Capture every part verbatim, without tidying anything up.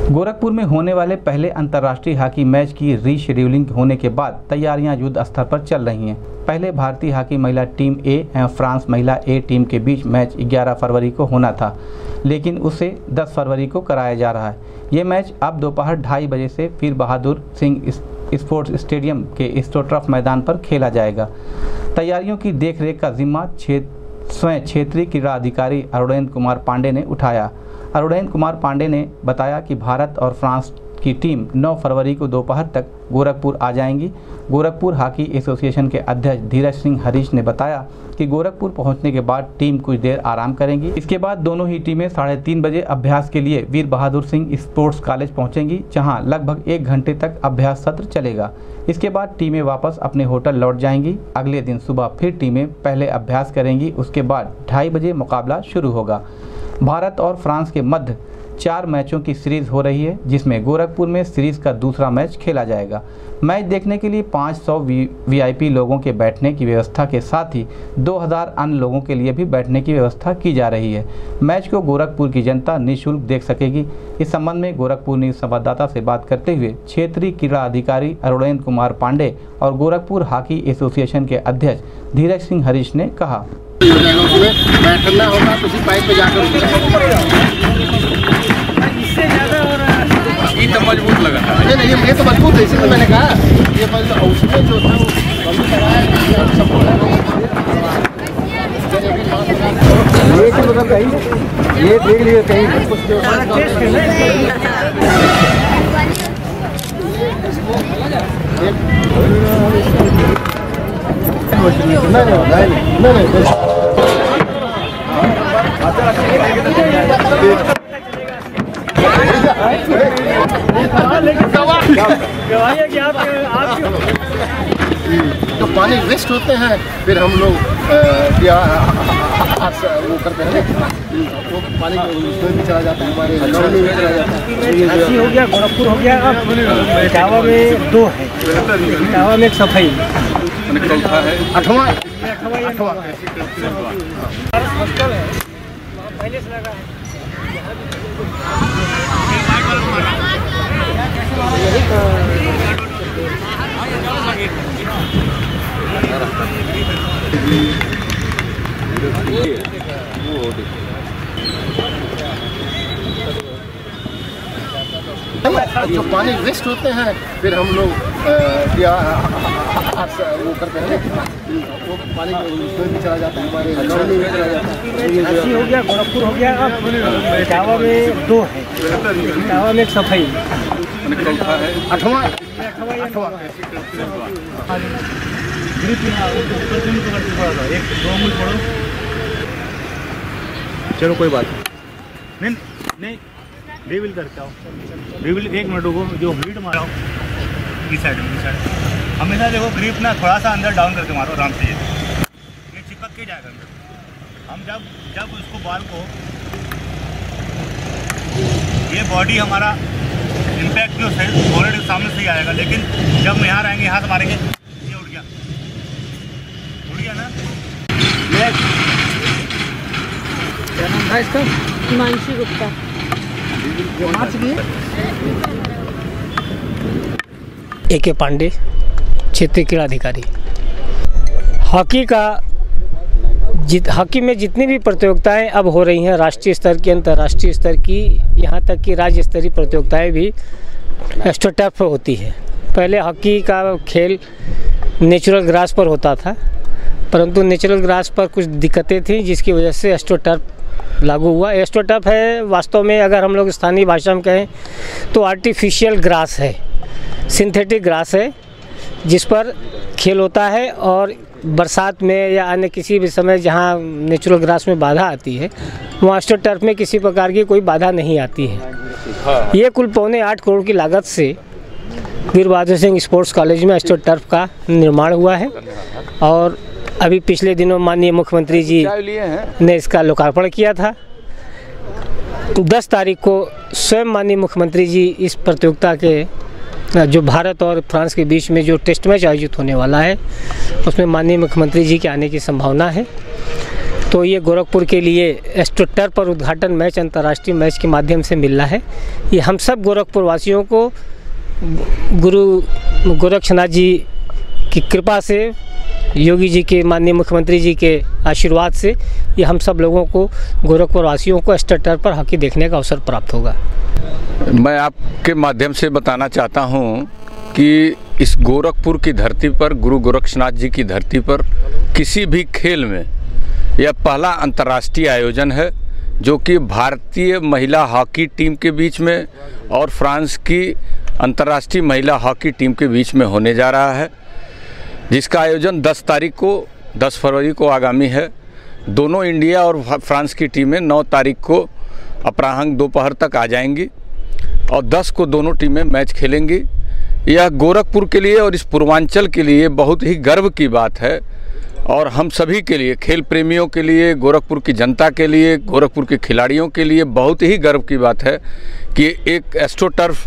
गोरखपुर में होने वाले पहले अंतर्राष्ट्रीय हॉकी मैच की रीशेड्यूलिंग होने के बाद तैयारियां युद्ध स्तर पर चल रही हैं। पहले भारतीय हॉकी महिला टीम ए एवं फ्रांस महिला ए टीम के बीच मैच ग्यारह फरवरी को होना था, लेकिन उसे दस फरवरी को कराया जा रहा है। ये मैच अब दोपहर ढाई बजे से वीर बहादुर सिंह स्पोर्ट्स स्टेडियम के एस्ट्रोटर्फ मैदान पर खेला जाएगा। तैयारियों की देखरेख का जिम्मा स्वयं क्षेत्रीय क्रीड़ा अधिकारी अरुणेंद्र कुमार पांडे ने उठाया। अरुणेंद्र कुमार पांडे ने बताया कि भारत और फ्रांस की टीम नौ फरवरी को दोपहर तक गोरखपुर आ जाएंगी। गोरखपुर हॉकी एसोसिएशन के अध्यक्ष धीरज सिंह हरीश ने बताया कि गोरखपुर पहुंचने के बाद टीम कुछ देर आराम करेंगी। इसके बाद दोनों ही टीमें साढ़े तीन बजे अभ्यास के लिए वीर बहादुर सिंह स्पोर्ट्स कॉलेज पहुंचेंगी, जहां लगभग एक घंटे तक अभ्यास सत्र चलेगा। इसके बाद टीमें वापस अपने होटल लौट जाएंगी। अगले दिन सुबह फिर टीमें पहले अभ्यास करेंगी, उसके बाद ढाई बजे मुकाबला शुरू होगा। भारत और फ्रांस के मध्य चार मैचों की सीरीज हो रही है, जिसमें गोरखपुर में सीरीज का दूसरा मैच खेला जाएगा। मैच देखने के लिए पाँच सौ वीआईपी लोगों के बैठने की व्यवस्था के साथ ही दो हज़ार अन्य लोगों के लिए भी बैठने की व्यवस्था की जा रही है। मैच को गोरखपुर की जनता निःशुल्क देख सकेगी। इस संबंध में गोरखपुर न्यूज संवाददाता से बात करते हुए क्षेत्रीय क्रीड़ा अधिकारी अरुणेंद्र कुमार पांडे और गोरखपुर हॉकी एसोसिएशन के अध्यक्ष धीरज सिंह हरीश ने कहा, बैठना होगा तो उसी पाइप पे जाकर इससे ज़्यादा और ये तो मजबूत लगा। नहीं नहीं ये तो मजबूत है, इसीलिए मैंने कहा ये उसमें जो था वो कमी कराया ये तो मतलब कहीं ये देख लिए कहीं नहीं नहीं नहीं तो पानी वेस्ट होते हैं, फिर हम लोग वो करते हैं, वो पानी उसमें भी चला जाता है, हमारे गाँव में भी चला जाता है। झांसी हो गया, गोरखपुर हो गया, अब इटावा में दो है, इटावा में एक सफाई चौथा है आठवां आठवां पहले से लगा है। जो पानी वेस्ट होते हैं, फिर हम लोग वो करते हैं, वो पानी उसमें भी चला जाता है, हमारे गाँव में भी चला जाता है। झांसी हो गया, गोरखपुर हो गया, अब इटावा में दो है, इटावा में एक सफाई चौथा है आठवां आठवां चलो कोई बात नहीं नहीं रिवील करके आओ, रिवील एक मिनट रुको, जो हीट मारा इस साइड में, इस साइड हमेशा देखो ग्रिप ना थोड़ा सा अंदर डाउन करके मारो आराम से, ये चिपक के जाएगा अंदर। हम जब जब उसको बॉल को ये बॉडी हमारा इम्पैक्ट जो है ऑलरेडी सामने से ही आएगा, लेकिन जब हम यहाँ रहेंगे, हाथ मारेंगे, ये उड़ गया उड़ गया ना। क्या नाम था इसका? हिमांशी गुप्ता। ए के पांडे, क्षेत्रीय क्रीड़ा अधिकारी। हॉकी का जित हॉकी में जितनी भी प्रतियोगिताएं अब हो रही हैं, राष्ट्रीय स्तर की, अंतर्राष्ट्रीय स्तर की, यहाँ तक कि राज्य स्तरीय प्रतियोगिताएं भी एस्ट्रोटर्फ पर होती है। पहले हॉकी का खेल नेचुरल ग्रास पर होता था, परंतु नेचुरल ग्रास पर कुछ दिक्कतें थीं, जिसकी वजह से एस्ट्रोटर्फ लागू हुआ। एस्ट्रोटर्फ है वास्तव में, अगर हम लोग स्थानीय भाषा में कहें तो आर्टिफिशियल ग्रास है, सिंथेटिक ग्रास है, जिस पर खेल होता है। और बरसात में या अन्य किसी भी समय जहां नेचुरल ग्रास में बाधा आती है, वहाँ एस्ट्रोटर्फ में किसी प्रकार की कोई बाधा नहीं आती है। ये कुल पौने आठ करोड़ की लागत से वीर बहादुर सिंह स्पोर्ट्स कॉलेज में एस्ट्रोटर्फ का निर्माण हुआ है, और अभी पिछले दिनों माननीय मुख्यमंत्री जी ने इसका लोकार्पण किया था। दस तारीख को स्वयं माननीय मुख्यमंत्री जी इस प्रतियोगिता के जो भारत और फ्रांस के बीच में जो टेस्ट मैच आयोजित होने वाला है, उसमें माननीय मुख्यमंत्री जी के आने की संभावना है। तो ये गोरखपुर के लिए एस्ट्रोटर्फ पर उद्घाटन मैच अंतर्राष्ट्रीय मैच के माध्यम से मिल रहा है। ये हम सब गोरखपुर वासियों को गुरु गोरक्षनाथ जी की कृपा से, योगी जी के माननीय मुख्यमंत्री जी के आशीर्वाद से ये हम सब लोगों को, गोरखपुर वासियों को एस्ट्रोटर्फ पर हॉकी देखने का अवसर प्राप्त होगा। मैं आपके माध्यम से बताना चाहता हूं कि इस गोरखपुर की धरती पर, गुरु गोरक्षनाथ जी की धरती पर किसी भी खेल में यह पहला अंतर्राष्ट्रीय आयोजन है जो कि भारतीय महिला हॉकी टीम के बीच में और फ्रांस की अंतर्राष्ट्रीय महिला हॉकी टीम के बीच में होने जा रहा है, जिसका आयोजन दस तारीख को दस फरवरी को आगामी है। दोनों इंडिया और फ्रांस की टीमें नौ तारीख को अपराह्न दोपहर तक आ जाएंगी और दस को दोनों टीमें मैच खेलेंगी। यह गोरखपुर के लिए और इस पूर्वांचल के लिए बहुत ही गर्व की बात है और हम सभी के लिए, खेल प्रेमियों के लिए, गोरखपुर की जनता के लिए, गोरखपुर के खिलाड़ियों के लिए बहुत ही गर्व की बात है कि एक एस्ट्रोटर्फ,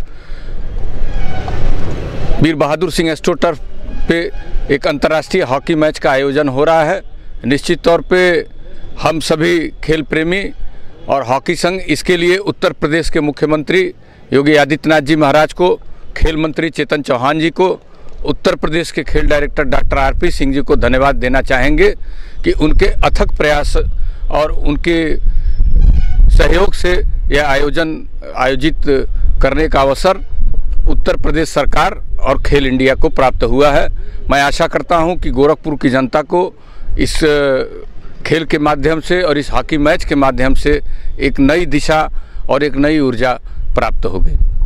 वीर बहादुर सिंह एस्ट्रोटर्फ पे एक अंतर्राष्ट्रीय हॉकी मैच का आयोजन हो रहा है। निश्चित तौर पे हम सभी खेल प्रेमी और हॉकी संघ इसके लिए उत्तर प्रदेश के मुख्यमंत्री योगी आदित्यनाथ जी महाराज को, खेल मंत्री चेतन चौहान जी को, उत्तर प्रदेश के खेल director doctor R P Singh ji को धन्यवाद देना चाहेंगे कि उनके अथक प्रयास और उनके सहयोग से यह आयोजन आयोजित करने का अवसर उत्तर प्रदेश सरकार और खेल इंडिया को प्राप्त हुआ है। मैं आशा करता हूं कि गोरखपुर की जनता को इस खेल के माध्यम से और इस हॉकी मैच के माध्यम से एक नई दिशा और एक नई ऊर्जा प्राप्त होगी।